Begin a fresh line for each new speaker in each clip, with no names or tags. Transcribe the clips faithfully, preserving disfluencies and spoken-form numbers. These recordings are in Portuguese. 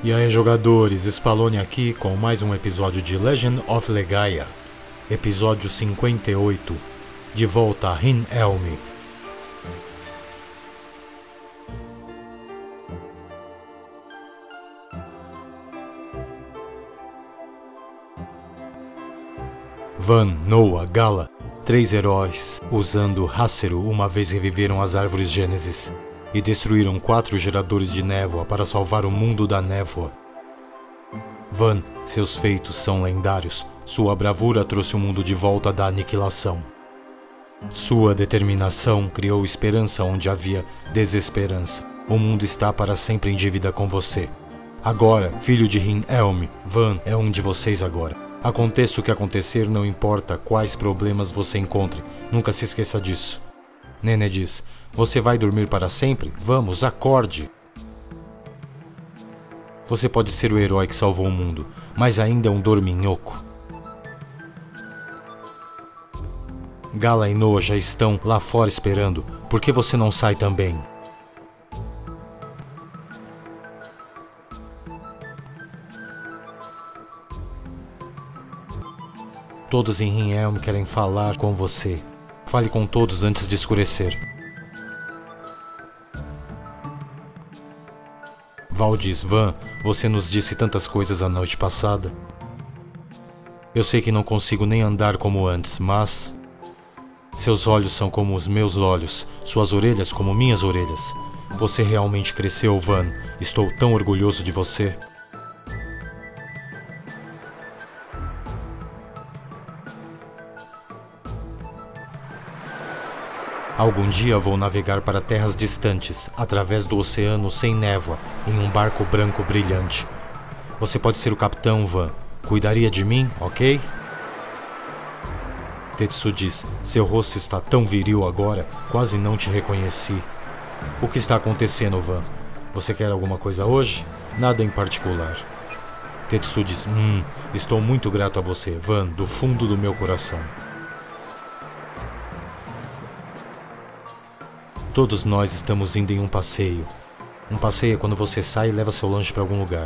E aí, jogadores, Spallone aqui com mais um episódio de Legend of Legaia, episódio cinquenta e oito, de volta a Hin-Elmi. Van, Noah, Gala, três heróis, usando Hasseru, uma vez reviveram as árvores Gênesis e destruíram quatro geradores de névoa para salvar o mundo da névoa. Van, seus feitos são lendários. Sua bravura trouxe o mundo de volta da aniquilação. Sua determinação criou esperança onde havia desesperança. O mundo está para sempre em dívida com você. Agora, filho de Hin-Elmi, Van é um de vocês agora. Aconteça o que acontecer, não importa quais problemas você encontre. Nunca se esqueça disso. Nene diz: você vai dormir para sempre? Vamos, acorde! Você pode ser o herói que salvou o mundo, mas ainda é um dorminhoco. Gala e Noah já estão lá fora esperando. Por que você não sai também? Todos em Hin-Elmi querem falar com você. Fale com todos antes de escurecer. Val diz: Van, você nos disse tantas coisas a noite passada. Eu sei que não consigo nem andar como antes, mas... seus olhos são como os meus olhos, suas orelhas como minhas orelhas. Você realmente cresceu, Van. Estou tão orgulhoso de você. Algum dia vou navegar para terras distantes, através do oceano sem névoa, em um barco branco brilhante. Você pode ser o capitão, Van. Cuidaria de mim, ok? Tetsu diz: seu rosto está tão viril agora, quase não te reconheci. O que está acontecendo, Van? Você quer alguma coisa hoje? Nada em particular. Tetsu diz: Hum, estou muito grato a você, Van, do fundo do meu coração. Todos nós estamos indo em um passeio. Um passeio é quando você sai e leva seu lanche para algum lugar.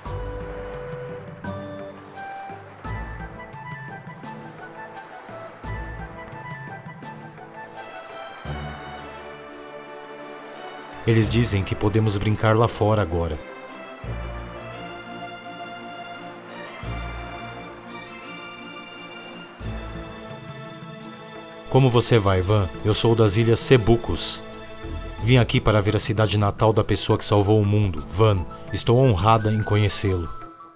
Eles dizem que podemos brincar lá fora agora. Como você vai, Van? Eu sou das Ilhas Sebucos. Vim aqui para ver a cidade natal da pessoa que salvou o mundo, Van. Estou honrada em conhecê-lo.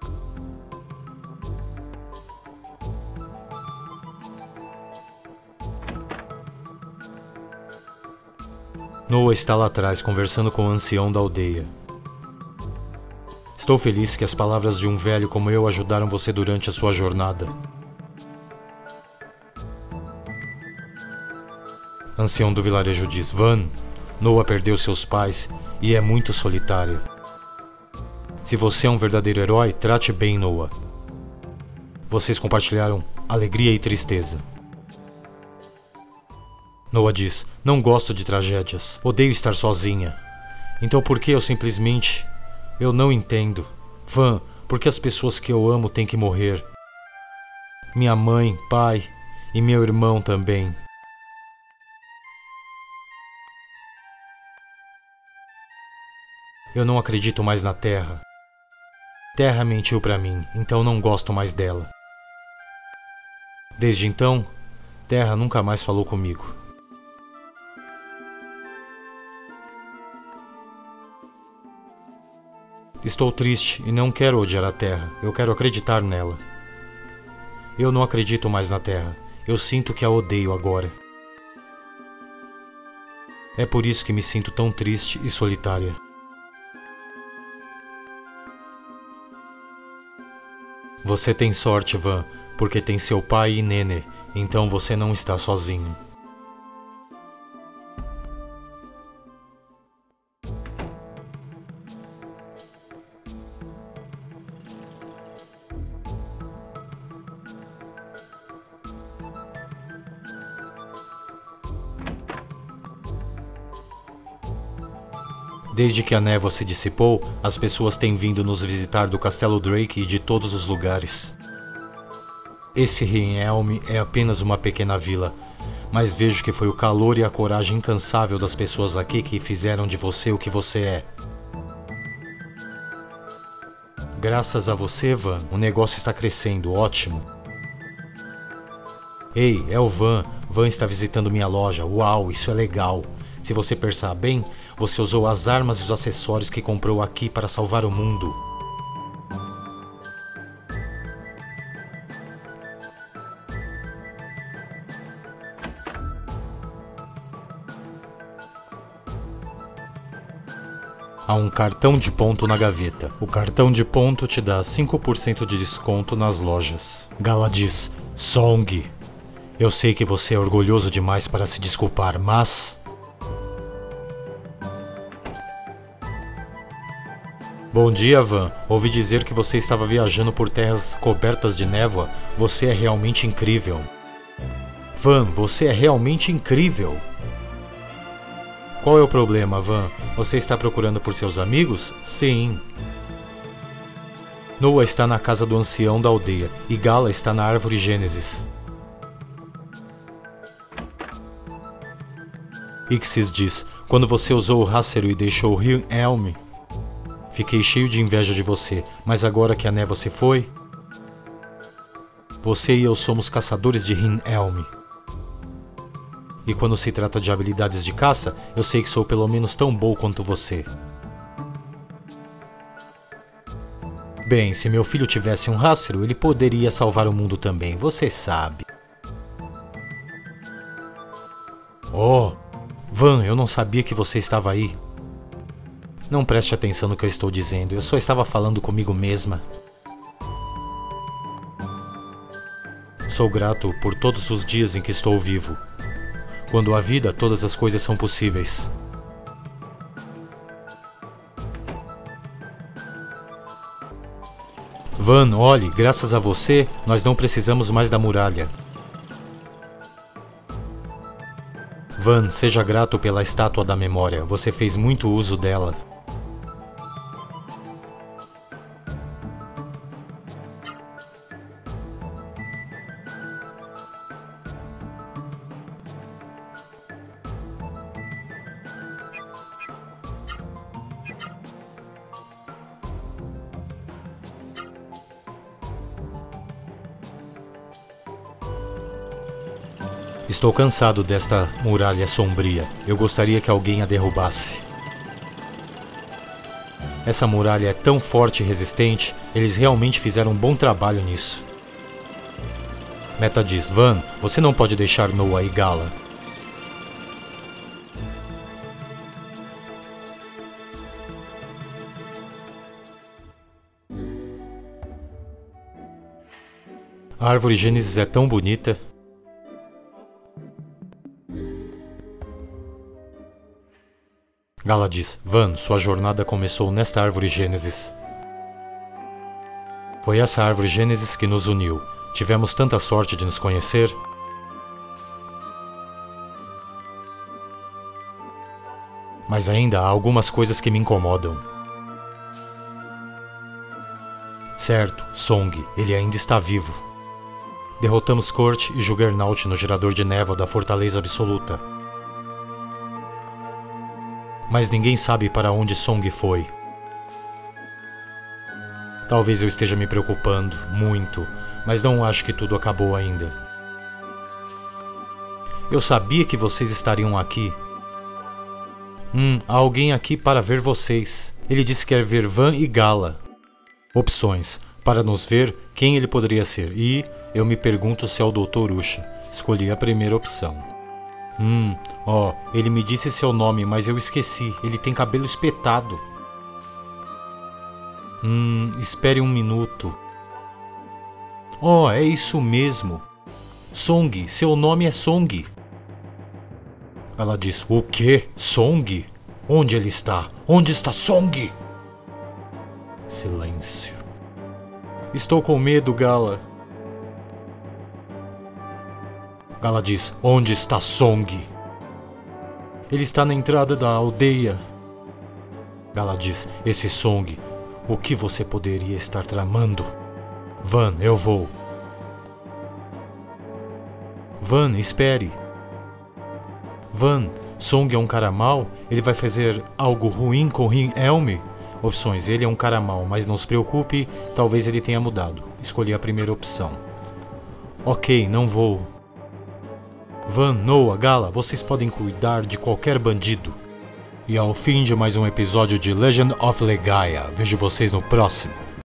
Noah está lá atrás, conversando com o ancião da aldeia. Estou feliz que as palavras de um velho como eu ajudaram você durante a sua jornada. Ancião do vilarejo diz: Van, Noah perdeu seus pais e é muito solitária. Se você é um verdadeiro herói, trate bem Noah. Vocês compartilharam alegria e tristeza. Noah diz: não gosto de tragédias, odeio estar sozinha. Então por que eu simplesmente... eu não entendo. Van, por que as pessoas que eu amo têm que morrer? Minha mãe, pai e meu irmão também. Eu não acredito mais na Terra. Terra mentiu para mim, então não gosto mais dela. Desde então, Terra nunca mais falou comigo. Estou triste e não quero odiar a Terra, eu quero acreditar nela. Eu não acredito mais na Terra, eu sinto que a odeio agora. É por isso que me sinto tão triste e solitária. Você tem sorte, Van, porque tem seu pai e Nene, então você não está sozinho. Desde que a névoa se dissipou, as pessoas têm vindo nos visitar do Castelo Drake e de todos os lugares. Esse Helm é apenas uma pequena vila, mas vejo que foi o calor e a coragem incansável das pessoas aqui que fizeram de você o que você é. Graças a você, Van, o negócio está crescendo, ótimo. Ei, é o Van. Van está visitando minha loja. Uau, isso é legal. Se você pensar bem, você usou as armas e os acessórios que comprou aqui para salvar o mundo. Há um cartão de ponto na gaveta. O cartão de ponto te dá cinco por cento de desconto nas lojas. Gala diz: Song, eu sei que você é orgulhoso demais para se desculpar, mas... Bom dia, Van. Ouvi dizer que você estava viajando por terras cobertas de névoa. Você é realmente incrível. Van, você é realmente incrível. Qual é o problema, Van? Você está procurando por seus amigos? Sim. Noah está na casa do ancião da aldeia e Gala está na árvore Gênesis. Ixis diz: quando você usou o Hassero e deixou o rio Helm, fiquei cheio de inveja de você, mas agora que a névoa se foi, você e eu somos caçadores de Hin Helm. E quando se trata de habilidades de caça, eu sei que sou pelo menos tão bom quanto você. Bem, se meu filho tivesse um Hassero, ele poderia salvar o mundo também, você sabe. Oh, Van, eu não sabia que você estava aí. Não preste atenção no que eu estou dizendo, eu só estava falando comigo mesma. Sou grato por todos os dias em que estou vivo. Quando há vida, todas as coisas são possíveis. Van, olhe, graças a você, nós não precisamos mais da muralha. Van, seja grato pela estátua da memória, você fez muito uso dela. Estou cansado desta muralha sombria. Eu gostaria que alguém a derrubasse. Essa muralha é tão forte e resistente, eles realmente fizeram um bom trabalho nisso. Meta diz: Van, você não pode deixar Noah e Gala. A árvore Gênesis é tão bonita. Gala diz: Van, sua jornada começou nesta árvore Gênesis. Foi essa árvore Gênesis que nos uniu. Tivemos tanta sorte de nos conhecer. Mas ainda há algumas coisas que me incomodam. Certo, Song, ele ainda está vivo. Derrotamos Kurt e Juggernaut no gerador de névoa da Fortaleza Absoluta. Mas ninguém sabe para onde Song foi. Talvez eu esteja me preocupando, muito, mas não acho que tudo acabou ainda. Eu sabia que vocês estariam aqui. Hum, há alguém aqui para ver vocês. Ele disse que quer ver Van e Gala. Opções. Para nos ver, quem ele poderia ser? E eu me pergunto se é o doutor Usha. Escolhi a primeira opção. Hum, ó, oh, ele me disse seu nome, mas eu esqueci. Ele tem cabelo espetado. Hum, espere um minuto. Oh, é isso mesmo. Song, seu nome é Song. Ela diz: o quê? Song? Onde ele está? Onde está Song? Silêncio. Estou com medo, Gala. Gala diz: onde está Song? Ele está na entrada da aldeia. Gala diz, esse Song, o que você poderia estar tramando? Van, eu vou. Van, espere. Van, Song é um cara mau? Ele vai fazer algo ruim com Helm? Opções, ele é um cara mau, mas não se preocupe, talvez ele tenha mudado. Escolhi a primeira opção. Ok, não vou. Van, Noah, Gala, vocês podem cuidar de qualquer bandido. E ao fim de mais um episódio de Legend of Legaia, vejo vocês no próximo.